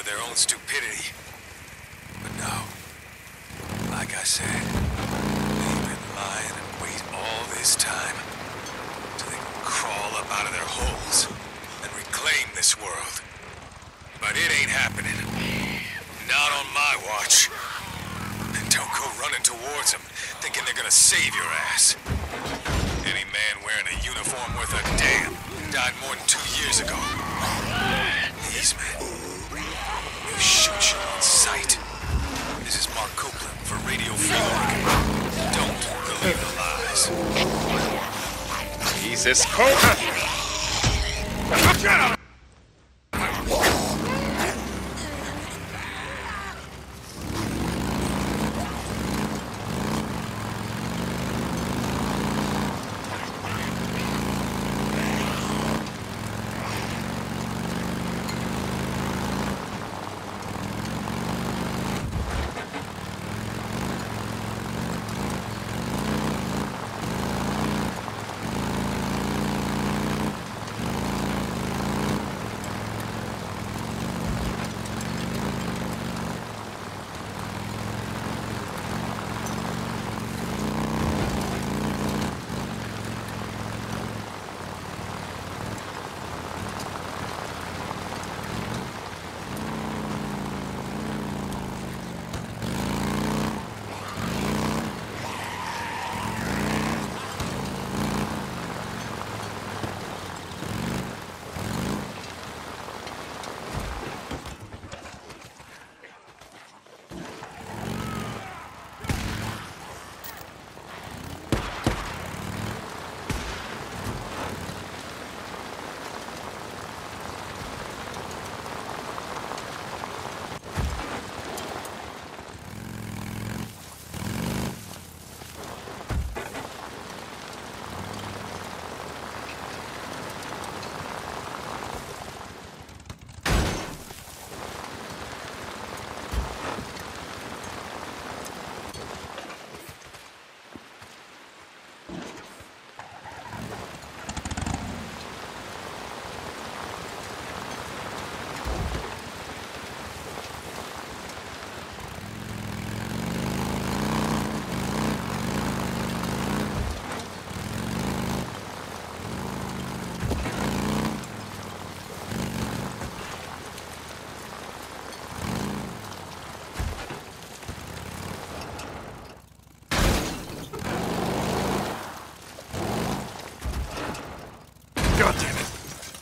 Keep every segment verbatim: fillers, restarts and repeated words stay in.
their own stupidity. But no, like I said, they've been lying and wait all this time till they can crawl up out of their holes and reclaim this world. But it ain't happening. Not on my watch. And don't go running towards them, thinking they're gonna save your ass. Any man wearing a uniform worth a damn died more than two years ago. These men, they shoot you on sight. This is Mark Copeland for Radio Free Market. Don't believe the lies. Jesus Copeland! Get him! God damn it.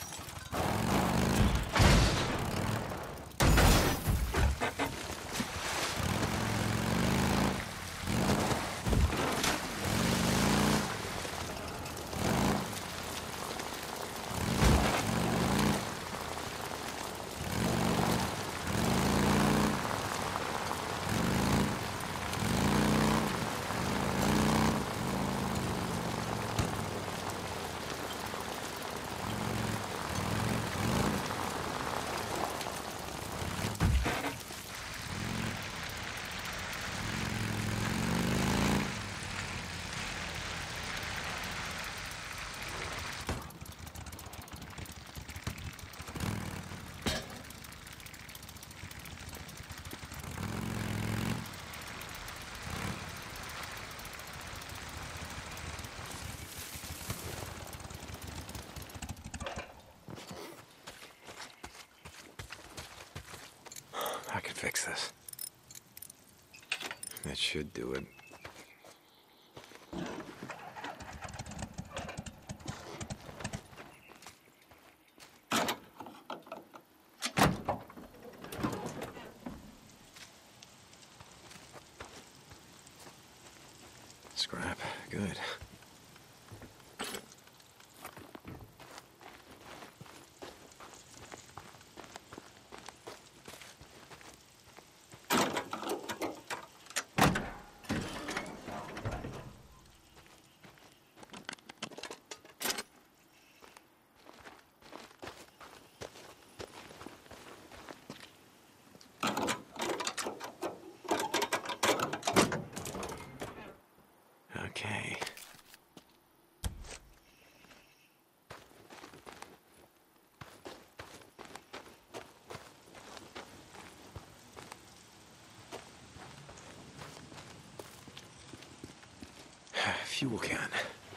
I can fix this. That should do it. Scrap. Good. Okay. fuel can.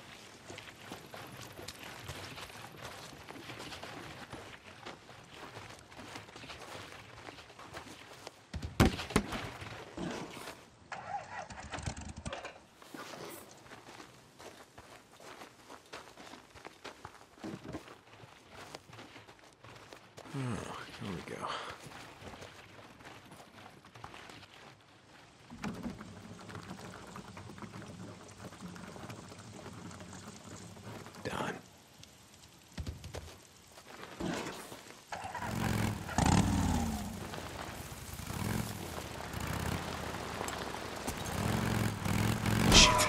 Oh, here we go. Done. Shit.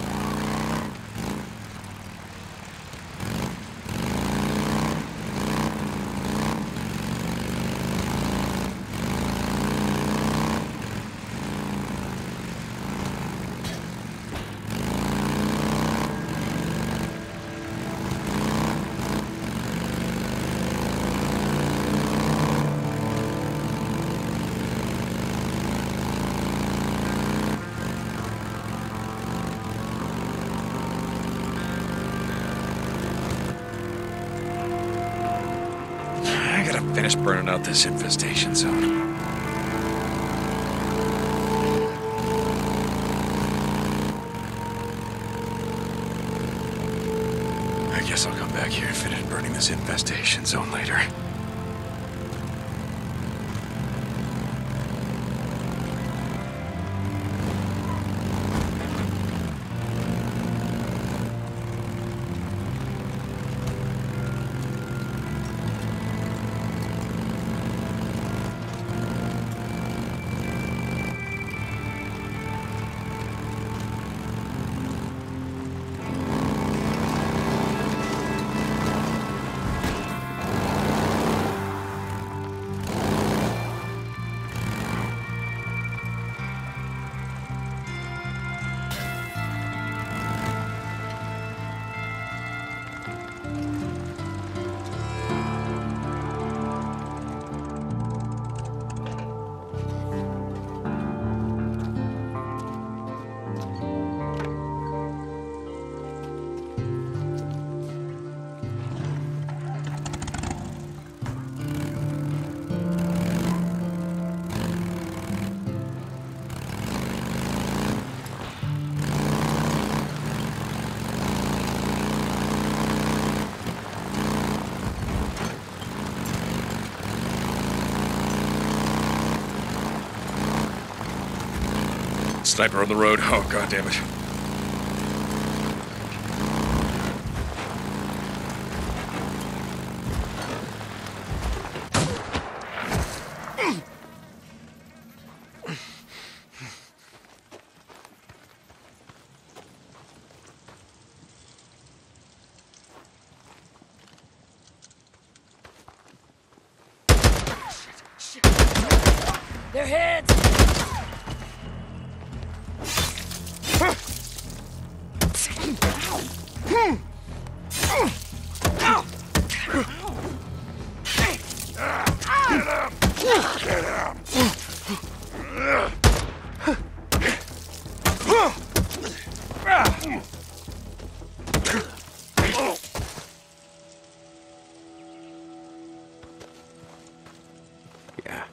I gotta finish burning out this infestation zone. I guess I'll come back here and finish burning this infestation zone later. Sniper on the road. Oh, god damn it. Their heads! Yeah.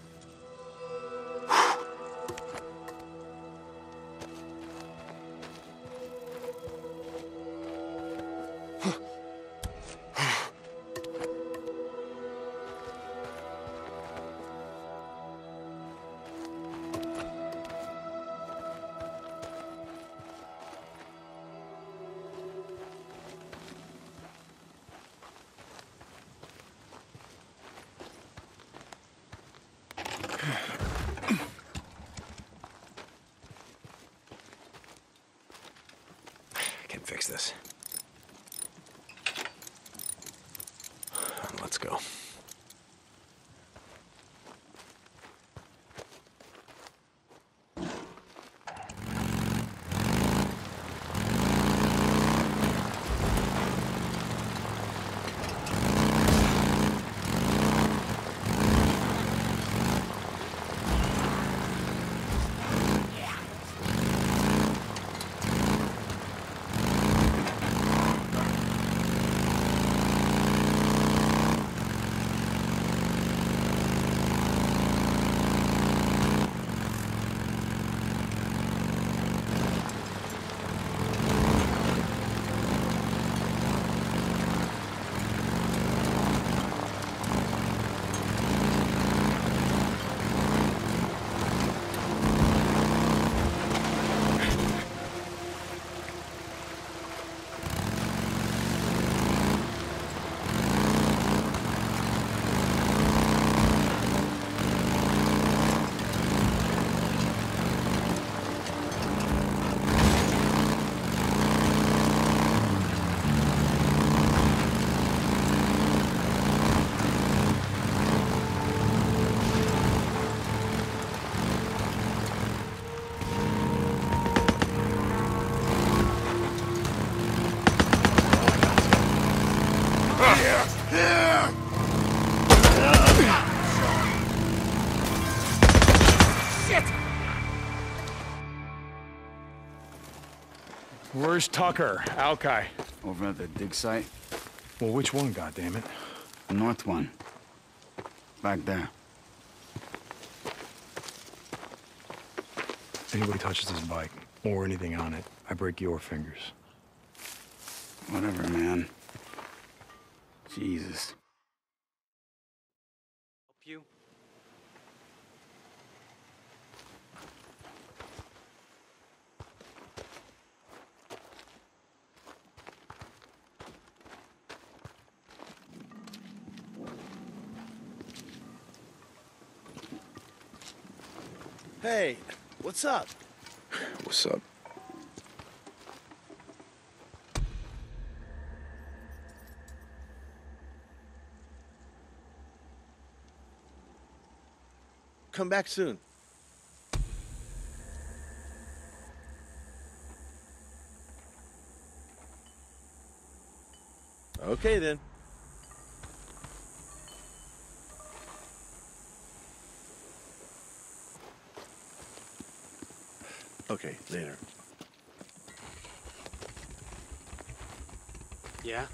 I can fix this. Let's go. Shit! Where's Tucker? Alki. Over at the dig site? Well, which one, goddammit? The north one. Back there. Anybody touches this bike, or anything on it, I break your fingers. Whatever, man. Jesus. Help you? Hey, what's up? What's up? Come back soon. Okay, then. Okay, later. Yeah?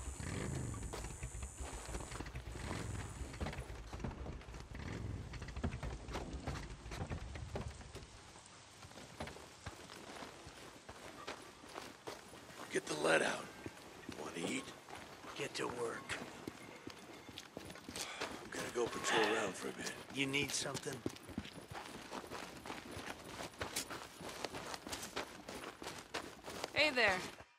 Get the lead out. Want to eat? Get to work. I'm gonna go patrol around for a bit. You need something? Hey there.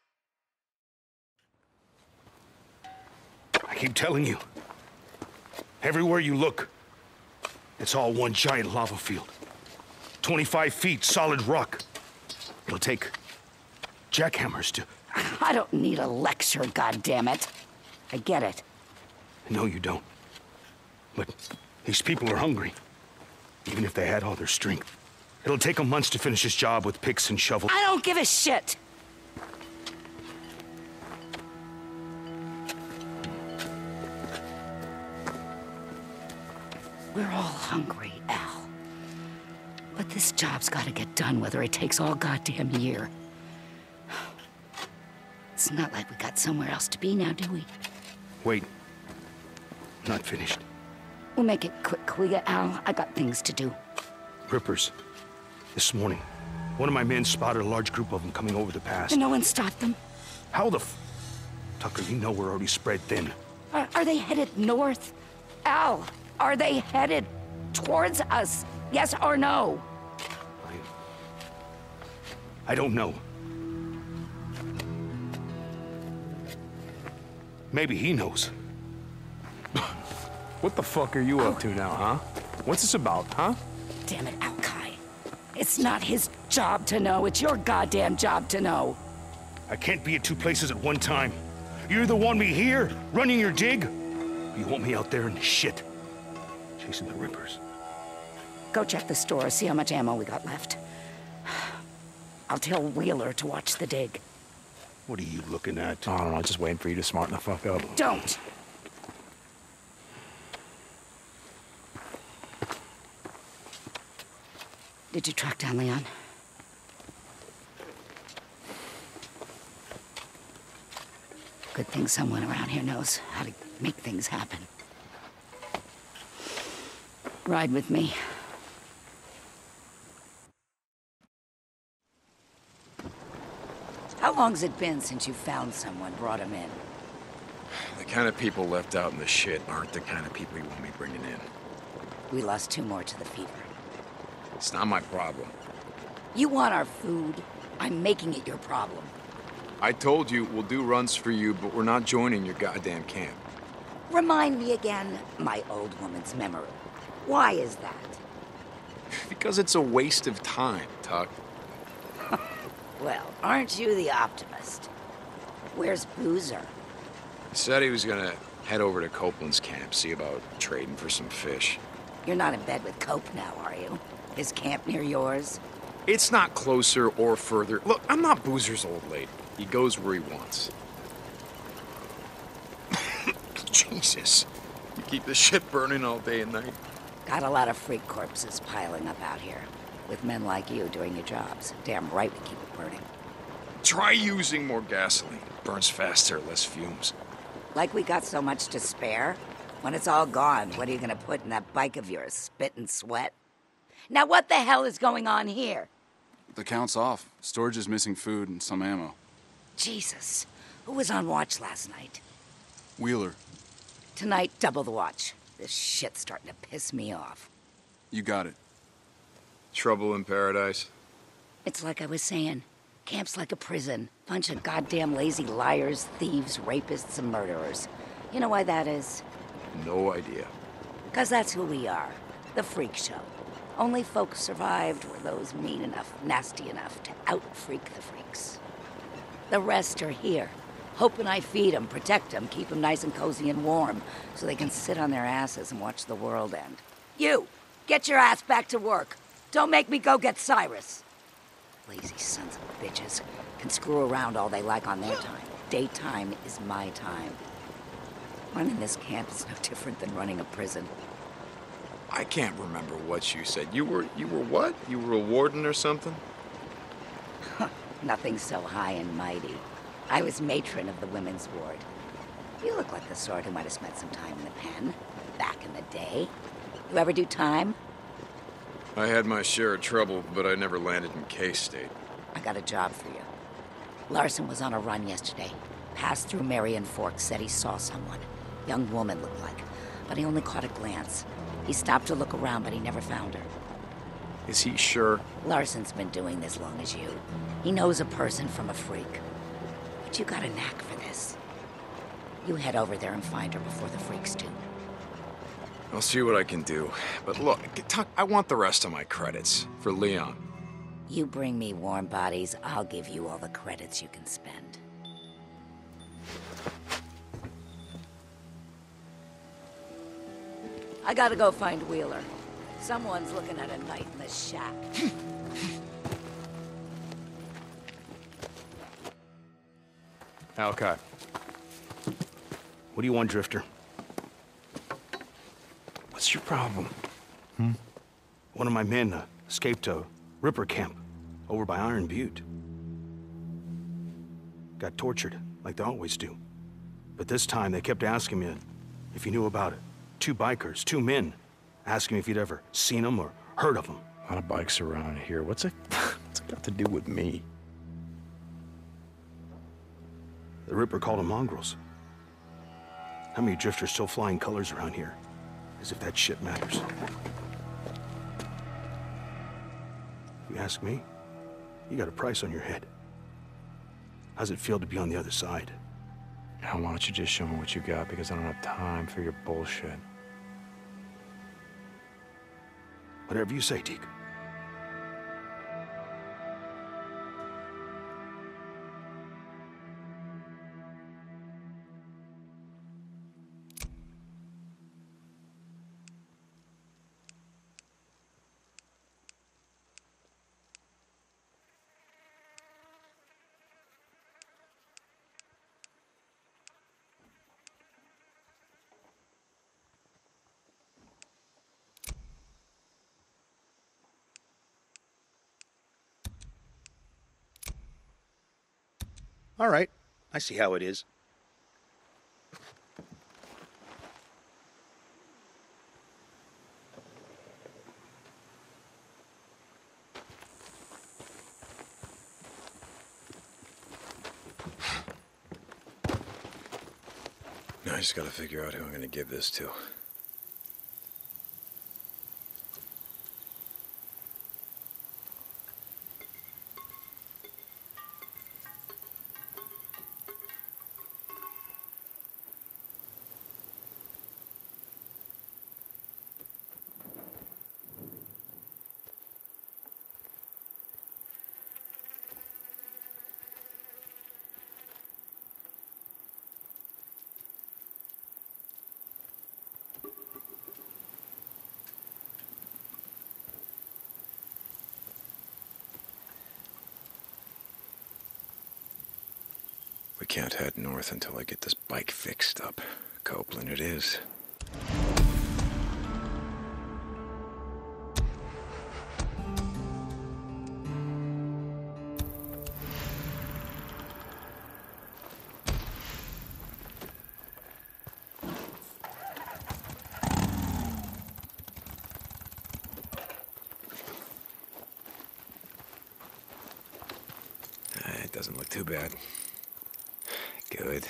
I keep telling you. Everywhere you look, it's all one giant lava field. twenty-five feet solid rock. It'll take jackhammers to... I don't need a lecture, goddammit. I get it. No, you don't. But these people are hungry. Even if they had all their strength. It'll take them months to finish this job with picks and shovels. I don't give a shit. We're all hungry, Al. But this job's gotta get done whether it takes all goddamn year. It's not like we got somewhere else to be now, do we? Wait. Not finished. We'll make it quick, will ya, Al? I got things to do. Rippers. This morning, one of my men spotted a large group of them coming over the pass. And no one stopped them? How the f... Tucker, you know we're already spread thin. Are, are they headed north? Al, are they headed towards us? Yes or no? I don't know. Maybe he knows. What the fuck are you up to now, huh? What's this about, huh? Damn it, Alki. It's not his job to know. It's your goddamn job to know. I can't be at two places at one time. You either want me here, running your dig, or you want me out there in the shit, chasing the Rippers. Go check the store, see how much ammo we got left. I'll tell Wheeler to watch the dig. What are you looking at? I don't know, just waiting for you to smarten the fuck up. Don't! Did you track down Leon? Good thing someone around here knows how to make things happen. Ride with me. How long's it been since you found someone, brought him in? The kind of people left out in the shit aren't the kind of people you want me bringing in. We lost two more to the fever. It's not my problem. You want our food? I'm making it your problem. I told you we'll do runs for you, but we're not joining your goddamn camp. Remind me again, my old woman's memory. Why is that? Because it's a waste of time, Tuck. Well, aren't you the optimist? Where's Boozer? He said he was gonna head over to Copeland's camp, see about trading for some fish. You're not in bed with Cope now, are you? His camp near yours? It's not closer or further. Look, I'm not Boozer's old lady. He goes where he wants. Jesus. You Keep the shit burning all day and night. Got a lot of freak corpses piling up out here. With men like you doing your jobs. Damn right we keep it burning. Try using more gasoline. Burns faster, less fumes. Like we got so much to spare? When it's all gone, what are you gonna put in that bike of yours? Spit and sweat? Now what the hell is going on here? The count's off. Storage is missing food and some ammo. Jesus. Who was on watch last night? Wheeler, Tonight, double the watch. This shit's starting to piss me off. you got it. Trouble in paradise. It's like I was saying. Camp's like a prison. Bunch of goddamn lazy liars, thieves, rapists, and murderers. You know why that is? No idea. Because that's who we are. The freak show. Only folks survived were those mean enough, nasty enough to out-freak the freaks. The rest are here. Hoping I feed them, protect them, keep them nice and cozy and warm, so they can sit on their asses and watch the world end. You! Get your ass back to work! Don't make me go get Cyrus! Lazy sons of bitches can screw around all they like on their time. Daytime is my time. Running this camp is no different than running a prison. I can't remember what you said. You were, you were what? You were a warden or something? Nothing so high and mighty. I was matron of the women's ward. You look like the sort who might have spent some time in the pen, back in the day. You ever do time? I had my share of trouble, but I never landed in K-State. I got a job for you. Larson was on a run yesterday. Passed through Marion Forks, said he saw someone. Young woman looked like, but he only caught a glance. He stopped to look around, but he never found her. Is he sure? Larson's been doing this long as you. He knows a person from a freak. But you got a knack for this. You head over there and find her before the freaks do. I'll see what I can do. But look, Tuck, I want the rest of my credits for Leon. You bring me warm bodies, I'll give you all the credits you can spend. I gotta go find Wheeler. Someone's looking at a night in the shack. Alki. What do you want, Drifter? What's your problem? Hmm? One of my men uh, escaped a Ripper camp over by Iron Butte. Got tortured, like they always do. But this time they kept asking me if you knew about it. Two bikers, two men, asking me if you'd ever seen them or heard of them. A lot of bikes around here. What's it, what's it got to do with me? The Ripper called them mongrels. How many drifters still flying colors around here? As if that shit matters. If you ask me, you got a price on your head. How's it feel to be on the other side? Now, why don't you just show me what you got, because I don't have time for your bullshit. Whatever you say, Deke. All right. I see how it is. Now I just gotta figure out who I'm gonna give this to. We can't head north until I get this bike fixed up. Copeland it is. doesn't look too bad. Good.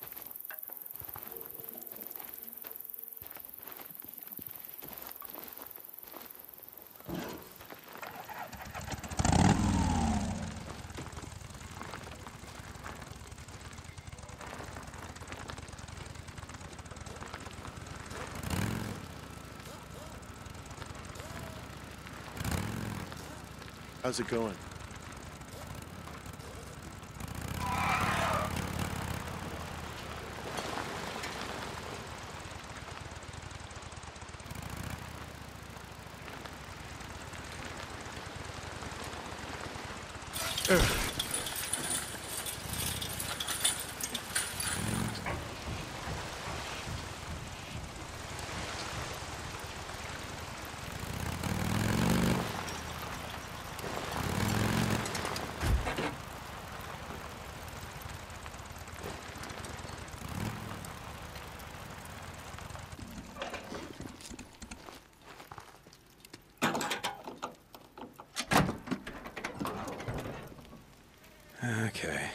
How's it going? Okay.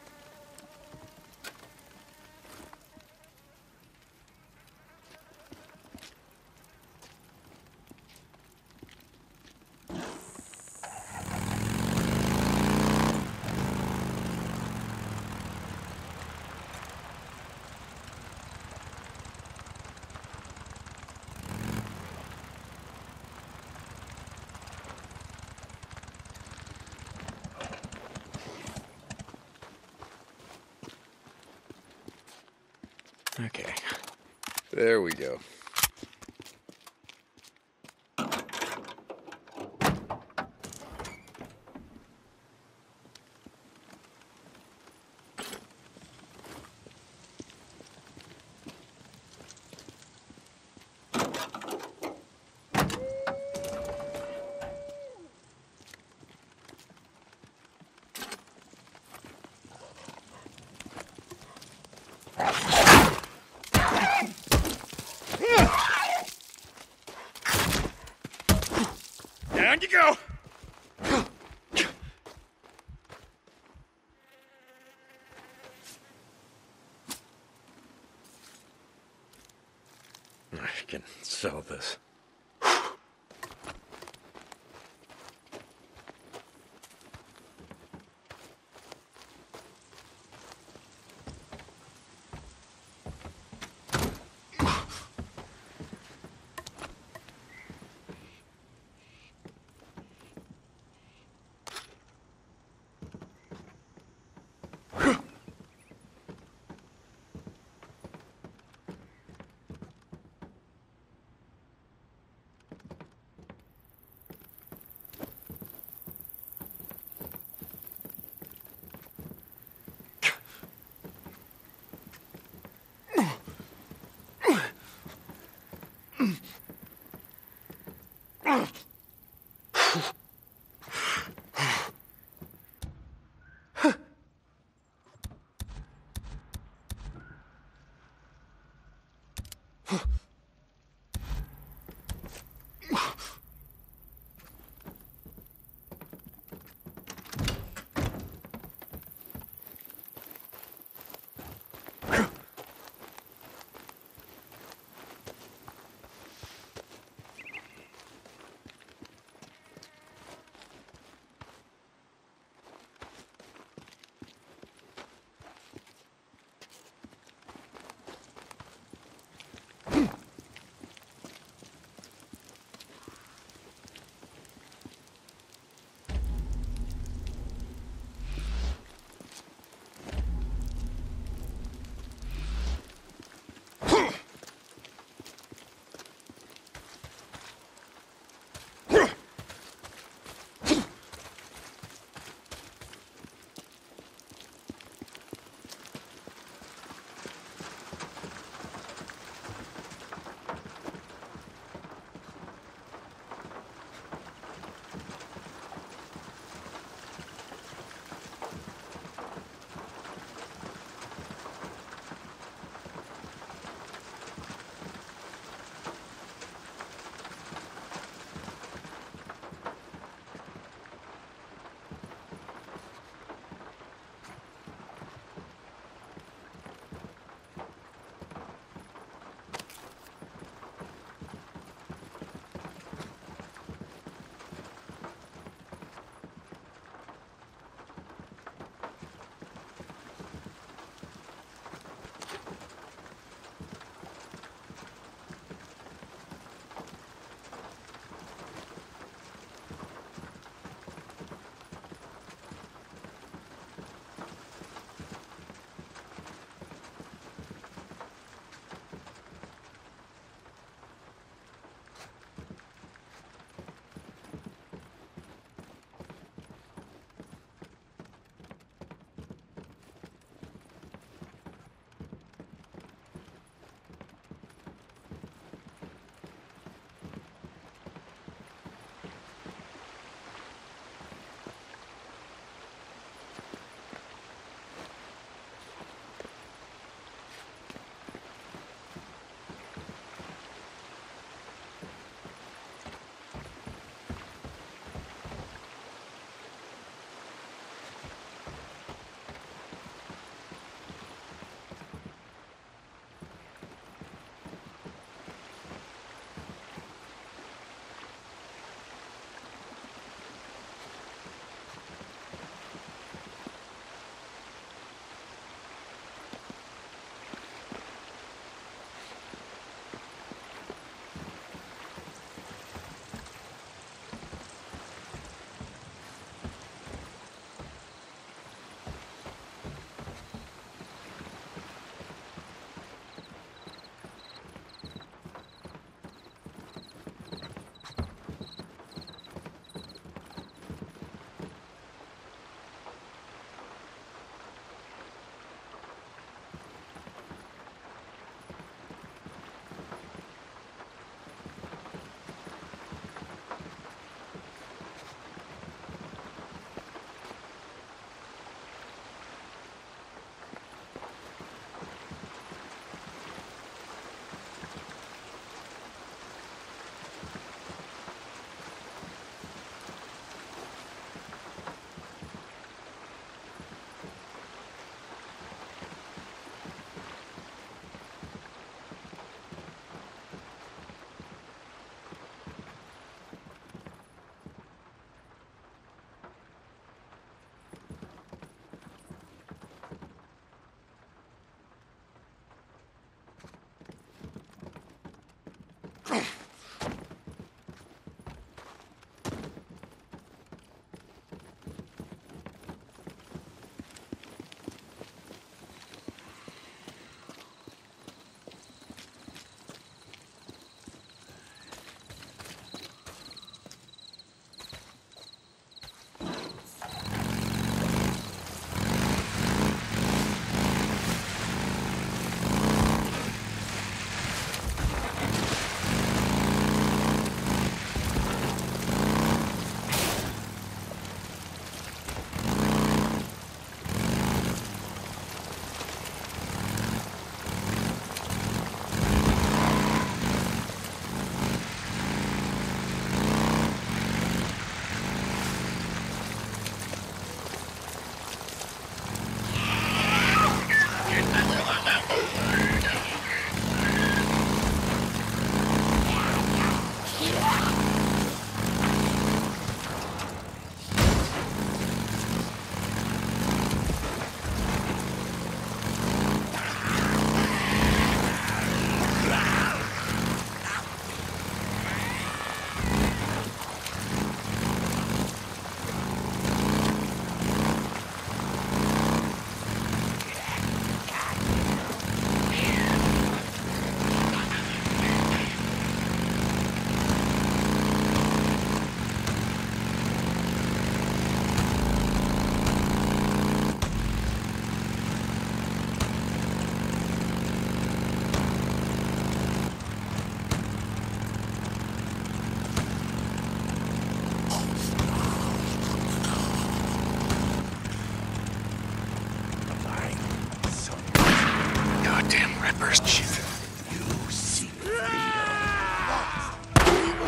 Okay. There we go. Down you go! I can sell this.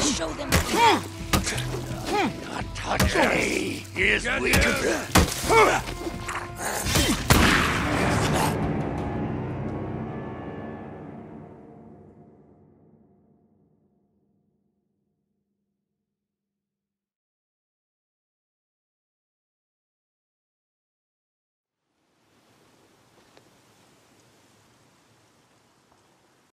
show them the path. Not touch me. He is weak.